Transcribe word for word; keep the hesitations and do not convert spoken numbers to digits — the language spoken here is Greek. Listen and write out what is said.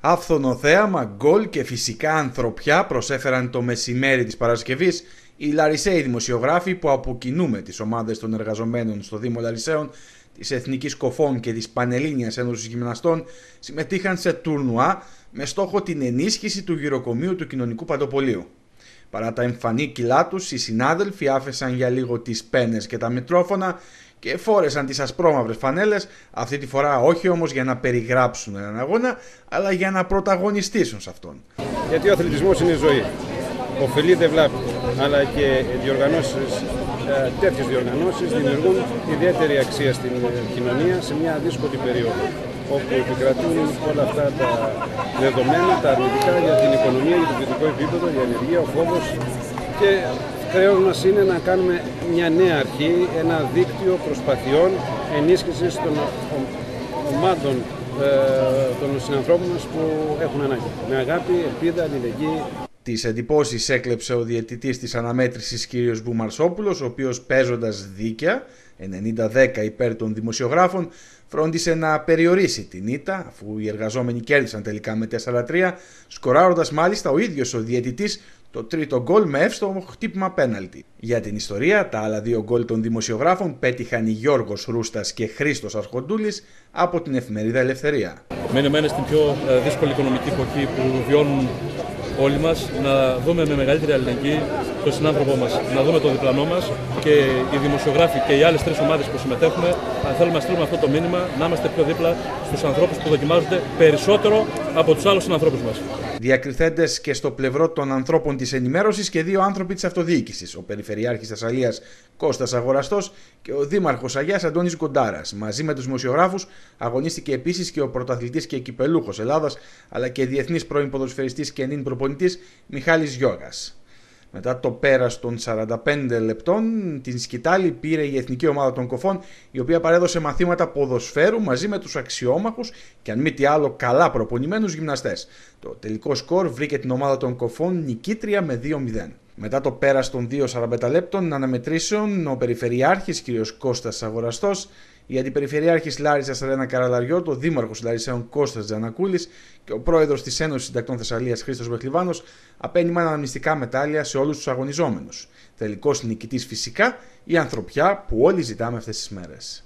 Άφθονο θέαμα, γκολ και φυσικά ανθρωπιά προσέφεραν το μεσημέρι της Παρασκευής οι Λαρισαίοι δημοσιογράφοι που από κοινού με τις ομάδες των εργαζομένων στο Δήμο Λαρισαίων, της Εθνικής Κοφών και της Πανελλήνιας Ένωσης Γυμναστών συμμετείχαν σε τουρνουά με στόχο την ενίσχυση του γυροκομείου του Κοινωνικού Παντοπολείου. Παρά τα εμφανή κιλά τους, οι συνάδελφοι άφησαν για λίγο τις πένες και τα μητρόφωνα και φόρεσαν τις ασπρόμαυρες φανέλες, αυτή τη φορά όχι όμως για να περιγράψουν έναν αγώνα, αλλά για να πρωταγωνιστήσουν σε αυτόν. Γιατί ο αθλητισμός είναι ζωή. Οφελεί δεν βλάπτει, αλλά και διοργανώσεις, τέτοιες διοργανώσεις δημιουργούν ιδιαίτερη αξία στην κοινωνία σε μια δύσκολη περίοδο, όπου επικρατούν όλα αυτά τα δεδομένα, τα αρνητικά για την οικονομία, για το βιωτικό επίπεδο, η ανεργία, ο φόβος, και χρέος μας είναι να κάνουμε μια νέα αρχή, ένα δίκτυο προσπαθειών ενίσχυσης των ομάδων των συνανθρώπων μας που έχουν ανάγκη. Με αγάπη, ελπίδα, αλληλεγγύη. Τις εντυπώσεις έκλεψε ο διαιτητής της αναμέτρησης κ. Βουμαρσόπουλος, ο οποίος παίζοντας δίκαια, ενενήντα δέκα υπέρ των δημοσιογράφων, φρόντισε να περιορίσει την ήττα, αφού οι εργαζόμενοι κέρδισαν τελικά με τέσσερα τρία, σκοράροντας μάλιστα ο ίδιος ο διαιτητής το τρίτο γκολ με εύστοχο χτύπημα πέναλτι. Για την ιστορία, τα άλλα δύο γκολ των δημοσιογράφων πέτυχαν οι Γιώργος Ρούστας και Χρήστος Αρχοντούλης από την εφημερίδα Ελευθερία. Μένει μένει στην πιο δύσκολη οικονομική εποχή που βιώνουν όλοι μας, να δούμε με μεγαλύτερη αλληλεγγύη τον συνάνθρωπό μας, να δούμε τον διπλανό μας, και οι δημοσιογράφοι και οι άλλες τρεις ομάδες που συμμετέχουν, αν θέλουμε να στείλουμε αυτό το μήνυμα, να είμαστε πιο δίπλα στους ανθρώπους που δοκιμάζονται περισσότερο από τους άλλους συνανθρώπους μας. Διακριθέντες και στο πλευρό των ανθρώπων της ενημέρωσης και δύο άνθρωποι της αυτοδιοίκησης, ο Περιφερειάρχης Θεσσαλίας Κώστας Αγοραστός και ο Δήμαρχος Αγιάς Αντώνης Κοντάρας. Μαζί με τους δημοσιογράφους αγωνίστηκε επίσης και ο πρωταθλητής και κυπελούχος Ελλάδας, αλλά και διεθνής πρώην ποδοσφαιριστής και νυν προπονητής Μιχάλης Γιώργας. Μετά το πέρας των σαράντα πέντε λεπτών, την σκητάλη πήρε η Εθνική Ομάδα των Κοφών, η οποία παρέδωσε μαθήματα ποδοσφαίρου μαζί με τους αξιόμαχους και αν μη τι άλλο καλά προπονημένους γυμναστές. Το τελικό σκορ βρήκε την Ομάδα των Κοφών νικήτρια με δύο μηδέν. Μετά το πέρας των δύο σαράντα λεπτών αναμετρήσεων, ο Περιφερειάρχης κ. Κώστας Αγοραστός, η Αντιπεριφερειάρχης Λάρισας Ελένα Καραλαριώτου, ο Δήμαρχος Λαρισαίων Κώστας Τζανακούλης και ο Πρόεδρος της Ένωσης Συντακτών Θεσσαλίας Χρήστος Μπεχλιβάνος απένιμαν αναμνηστικά μετάλλια σε όλους τους αγωνιζόμενους. Τελικός νικητής φυσικά η ανθρωπιά που όλοι ζητάμε αυτές τις μέρες.